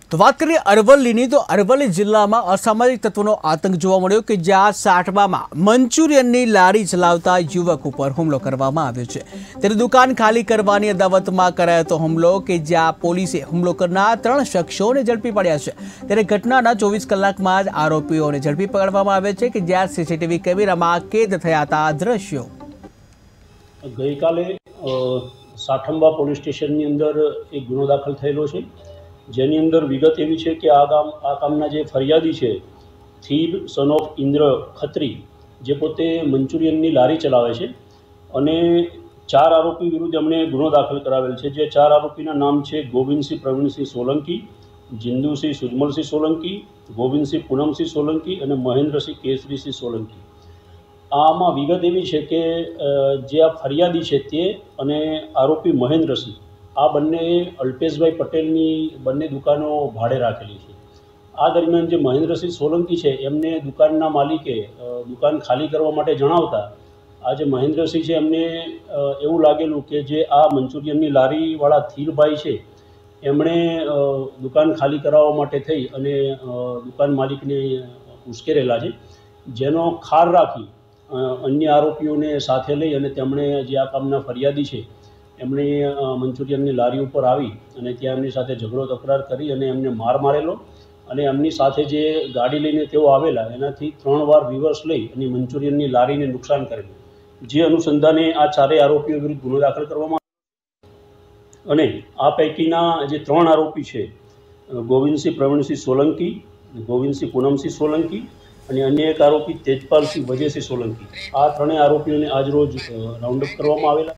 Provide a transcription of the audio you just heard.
તો વાત કરીએ અરવલ્લીની તો અરવલ્લી જિલ્લામાં અસામાજિક તત્વોનો આતંક જોવા મળ્યો કે જ્યાં સાઠવામાં મંચુરિયનની લારી ચલાવતા યુવક ઉપર હુમલો કરવામાં આવ્યો છે। ત્યારે દુકાન ખાલી કરવાની અદાવતમાં કરાયો હતો હુમલો કે જ્યાં પોલીસે હુમલો કરનાર 3 શખ્સોને ઝડપી પાડ્યા છે। ત્યારે ઘટનાના 24 કલાકમાં જ આરોપીઓને ઝડપી પાડવામાં આવ્યા છે કે જ્યાં સીસીટીવી કેમેરામાં કેદ થયા હતા દ્રશ્યો। ગઈકાલે સાઠંબા પોલીસ સ્ટેશનની અંદર એક ગુનો દાખલ થયેલો છે, જેની અંદર વિગત એવી છે કે આ કામના જે ફરિયાદી છે થીર સન ઓફ ઇન્દ્ર ખત્રી, જે પોતે મંચુરિયનની લારી ચલાવે છે અને 4 આરોપી વિરુદ્ધ એમણે ગુનો દાખલ કરાવેલ છે। જે 4 આરોપીના નામ છે ગોવિંદસિંહ પ્રવીણસિંહ સોલંકી, જિંદુસિંહ સુજમલસિંહ સોલંકી, ગોવિંદસિંહ પૂનમસિંહ સોલંકી અને મહેન્દ્રસિંહ કેસરીસિંહ સોલંકી। આમાં વિગત એવી છે કે જે આ ફરિયાદી છે તે અને આરોપી મહેન્દ્રસિંહ, આ બંને અલ્પેશભાઈ પટેલની બંને દુકાનો ભાડે રાખેલી છે। આ દરમિયાન જે મહેન્દ્રસિંહ સોલંકી છે એમને દુકાનના માલિકે દુકાન ખાલી કરવા માટે જણાવતા આ જે મહેન્દ્રસિંહ છે એમને એવું લાગેલું કે જે આ મંચુરિયનની લારીવાળા થીરભાઈ છે એમણે દુકાન ખાલી કરાવવા માટે થઈ અને દુકાન માલિકને ઉશ્કેરેલા છે, જેનો ખાર રાખી અન્ય આરોપીઓને સાથે લઈ અને તેમણે જે આ કામના ફરિયાદી છે એમણે મંચુરિયનની લારી ઉપર આવી અને ત્યાં એમની સાથે ઝઘડો તકરાર કરી અને એમને માર મારેલો અને એમની સાથે જે ગાડી લઈને તેઓ આવેલા એનાથી 3 વાર રિવર્સ લઈ અને મંચુરિયનની લારીને નુકસાન કરેલું। જે અનુસંધાને આ 4 આરોપીઓ વિરુદ્ધ ગુનો દાખલ કરવામાં અને આ પૈકીના જે 3 આરોપી છે ગોવિંદસિંહ પ્રવીણસિંહ સોલંકી, ગોવિંદસિંહ પૂનમસિંહ સોલંકી અને અન્ય એક આરોપી તેજપાલસિંહ વજયસિંહ સોલંકી, આ 3 આરોપીઓને આજરોજ રાઉન્ડઅપ કરવામાં આવેલા।